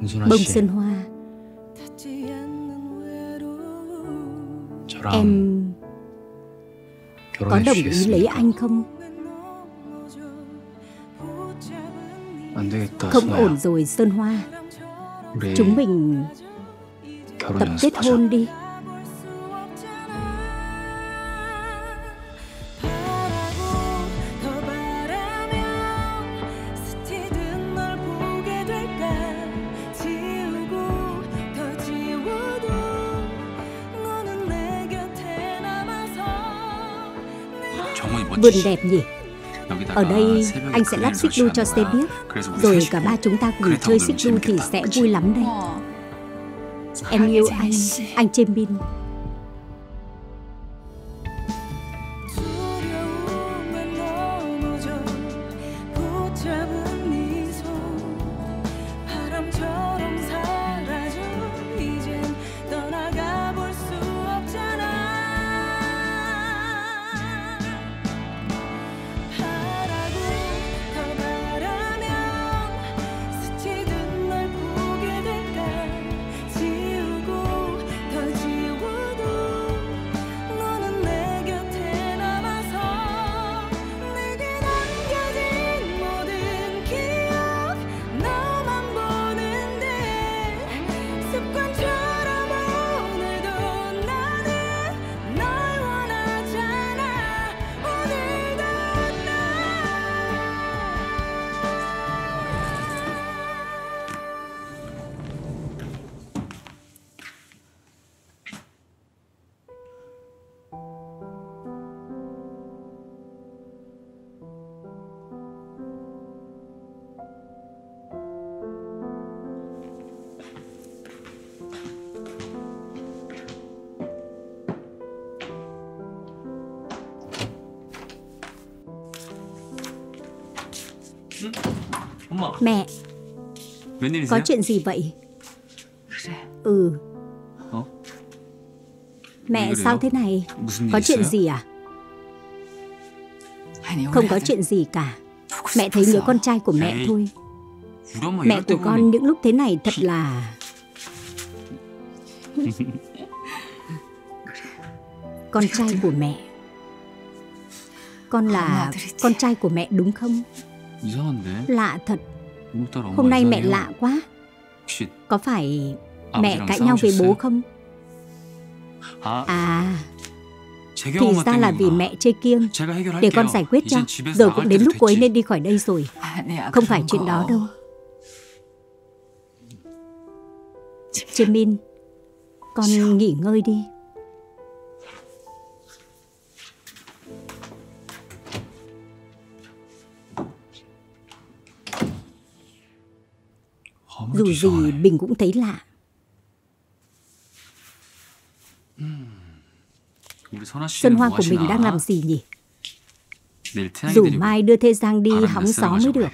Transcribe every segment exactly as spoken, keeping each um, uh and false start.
Bông Xuân Hoa, em có đồng ý lấy anh không? Không ổn rồi Xuân Hoa, chúng mình tập kết hôn đi. Vườn đẹp nhỉ? Ở đây anh sẽ lắp xích đu cho xe biết. Rồi cả ba chúng ta cùng chơi xích đu thì sẽ vui lắm đây. Em yêu anh, anh Jaemin. Mẹ, có chuyện gì vậy? Ừ. Mẹ sao thế này? Có chuyện gì à? Không có chuyện gì cả. Mẹ thấy nhớ con trai của mẹ thôi. Mẹ của con những lúc thế này thật là... Con trai của mẹ. Con là con trai của mẹ đúng không? Lạ thật. Hôm nay mẹ lạ quá. Có phải mẹ cãi nhau với bố không? À, thì ra là vì mẹ chê kiêng. Để con giải quyết cho. Giờ cũng đến lúc cô ấy nên đi khỏi đây rồi. Không phải chuyện đó đâu. Jaemin, con nghỉ ngơi đi. Dù gì mình cũng thấy lạ. Xuân Hoa của mình đang làm gì nhỉ? Rủ mai đưa Thế Giang đi hóng gió mới được.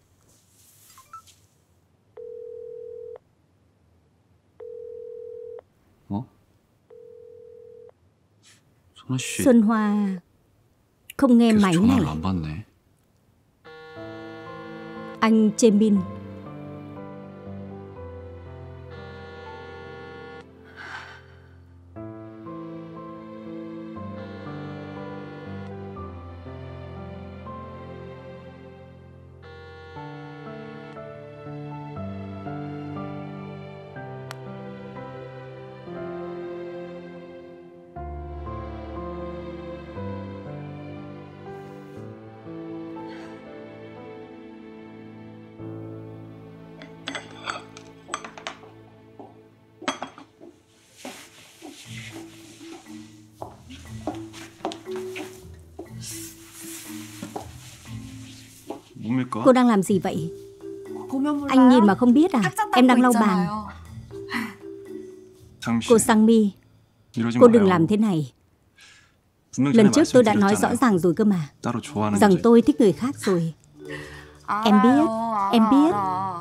Xuân Hoa không nghe máy này. Anh Jaemin, cô đang làm gì vậy? Anh nhìn mà không biết à? Em đang lau bàn. Cô Sang Mi, cô đừng làm thế này. Lần trước tôi đã nói rõ ràng rồi cơ mà, rằng tôi thích người khác rồi. Em biết, em biết.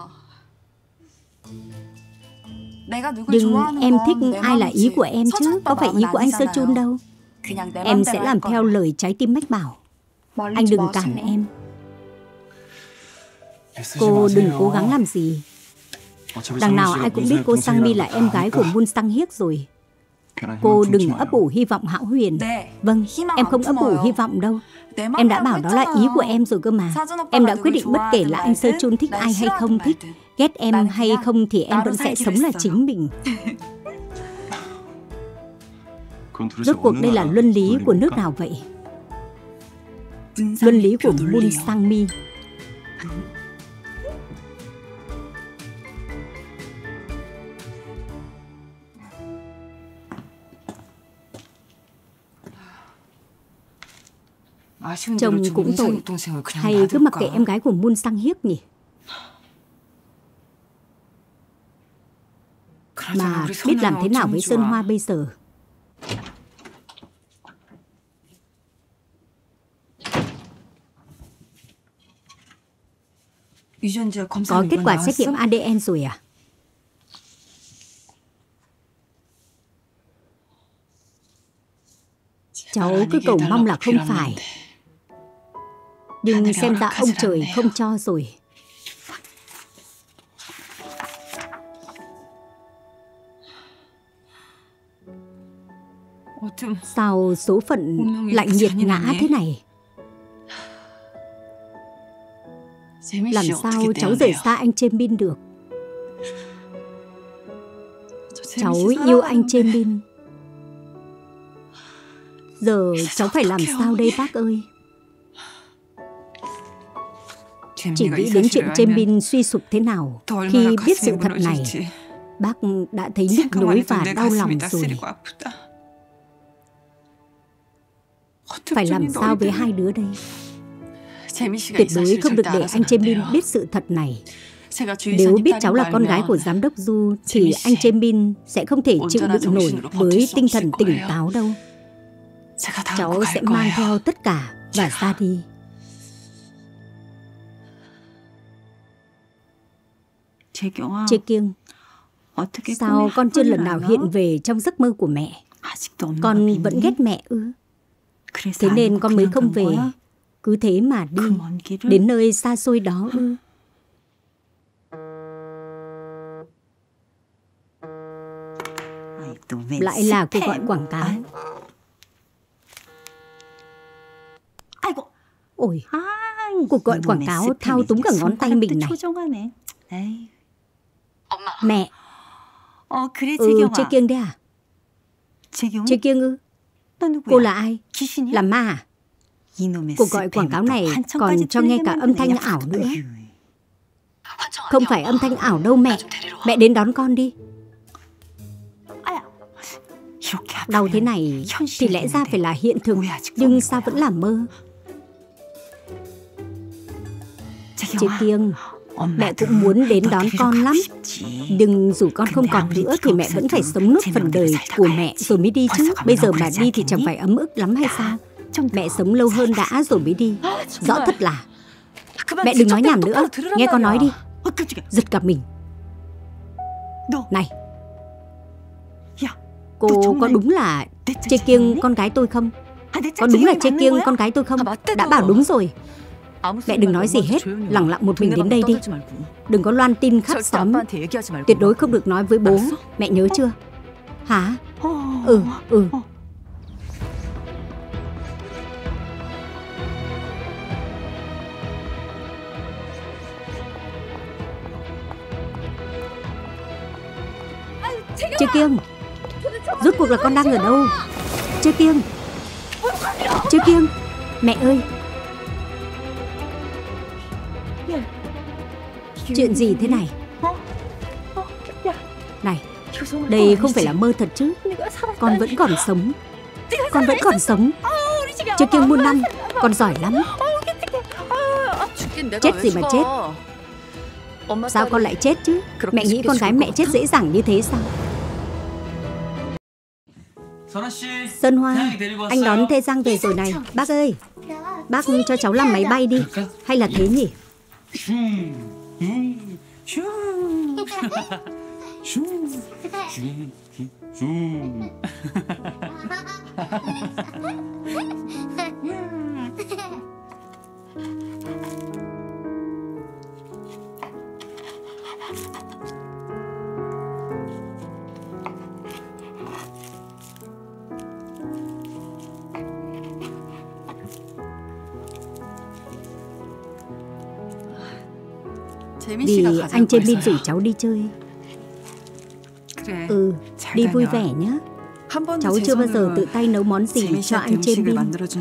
Nhưng em thích ai là ý của em chứ, có phải ý của anh Seo Chun đâu. Em sẽ làm theo lời trái tim mách bảo. Anh đừng cản em. Cô đừng cố gắng làm gì. Đằng nào ai cũng biết cô Sang Mi là em gái của Moon Sang Hyek rồi. Cô đừng ấp ủ hy vọng hão huyền. Vâng, em không ấp ủ hy vọng đâu. Em đã bảo đó là ý của em rồi cơ mà. Em đã quyết định bất kể là anh Seo Chun thích ai hay không thích, ghét em hay không thì em vẫn sẽ sống là chính mình. Rốt cuộc đây là luân lý của nước nào vậy? Luân lý của Moon Sang Mi. Chồng cũng tội, hay cứ mặc kệ em gái của Moon Sang Hyek nhỉ? Mà biết làm thế nào với Sơn Hoa bây giờ? Có kết quả xét nghiệm a đê en rồi à? Cháu cứ cầu mong là không phải. Nhưng xem ra ông trời không cho rồi. Sao số phận lại nghiệt ngã thế này? Làm sao cháu rời xa anh Jae-min được? Cháu yêu anh Jae-min. Giờ cháu phải làm sao đây bác ơi? Chỉ nghĩ đến chuyện Jae-min suy sụp thế nào khi biết sự thật này, bác đã thấy nhức nhối và đau lòng rồi. Phải làm sao với hai đứa đây? Tuyệt đối không được để anh Jae-min biết sự thật này. Nếu biết cháu là con gái của giám đốc Du thì anh Jae-min sẽ không thể chịu đựng nổi với tinh thần tỉnh táo đâu. Cháu sẽ mang theo tất cả và ra đi. Jae Kyung, sao con chưa lần nào hiện về trong giấc mơ của mẹ? Con vẫn ghét mẹ ư? Thế nên con mới không về. Cứ thế mà đi đến nơi xa xôi đó ư? Lại là cuộc gọi quảng cáo. Ôi, cuộc gọi quảng cáo thao túng cả ngón tay mình này. Mẹ. Ừ, Jae Kyung đấy à? Jae Kyung ư? Cô là ai? Là ma à? Cuộc gọi quảng cáo này còn cho nghe cả âm thanh ảo nữa. Không phải âm thanh ảo đâu mẹ. Mẹ đến đón con đi. Đau thế này thì lẽ ra phải là hiện thực, nhưng sao vẫn là mơ? Jae Kyung, mẹ cũng muốn đến đón con lắm. Nhưng dù con không còn nữa thì mẹ vẫn phải sống nốt phần đời của mẹ rồi mới đi chứ. Bây giờ mà đi thì chẳng phải ấm ức lắm hay sao? Mẹ sống lâu hơn đã rồi mới đi. Rõ thật là. Mẹ đừng nói nhảm nữa. Nghe con nói đi. Giật cả mình. Này, cô có đúng là Jae Kyung con gái tôi không? Có đúng là Jae Kyung con gái tôi không? Đã bảo đúng rồi. Mẹ đừng nói gì hết, lặng lặng một mình đến đây đi. Đừng có loan tin khắp xóm. Tuyệt đối không được nói với bố. Mẹ nhớ chưa? Hả? Ừ, ừ. Jae Kyung, rốt cuộc là con đang ở đâu? Jae Kyung, Jae Kyung, mẹ ơi. Chuyện gì thế này? Này, đây không phải là mơ thật chứ? Con vẫn còn sống. Con vẫn còn sống. Jae Kyung muôn năm, con giỏi lắm. Chết gì mà chết? Sao con lại chết chứ? Mẹ nghĩ con gái mẹ chết dễ dàng như thế sao? Sơn Hoa, anh đón Thê Giang về rồi này. Bác ơi, bác cho cháu làm máy bay đi. Hay là thế nhỉ? Vì anh Jaemin rủ cháu đi chơi. Ừ, đi vui vẻ nhé. Cháu chưa bao giờ tự tay nấu món gì cho anh Jaemin.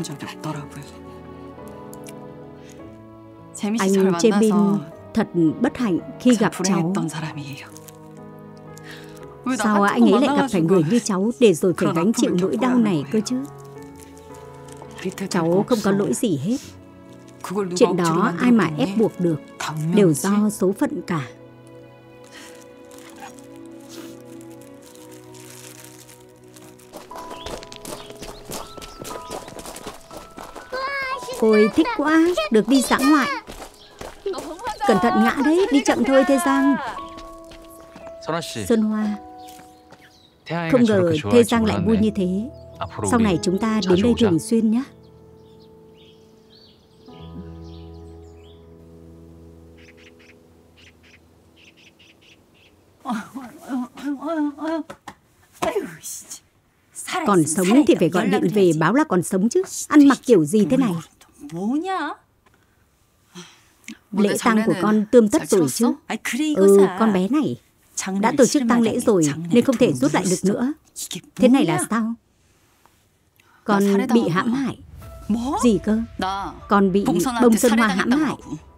Anh Jaemin thật bất hạnh khi gặp cháu. Sao anh ấy lại gặp phải người như cháu để rồi phải gánh chịu nỗi đau này cơ chứ? Cháu không có lỗi gì hết. Chuyện đó ai mà ép buộc được, đều do số phận cả. Ôi thích quá, được đi dã ngoại. Cẩn thận ngã đấy, đi chậm thôi Thế Giang. Sơn Hoa, không ngờ Thế Giang lại vui như thế. Sau này chúng ta đến đây thường xuyên nhé. Còn sống thì phải gọi điện về báo là còn sống chứ. Ăn mặc kiểu gì thế này? Lễ tang của con tươm tất rồi chứ. Ừ, con bé này đã tổ chức tang lễ rồi nên không thể rút lại được nữa. Thế này là sao? Con bị hãm hại. Gì cơ? Con bị Bông Sơn Hoa hãm hại.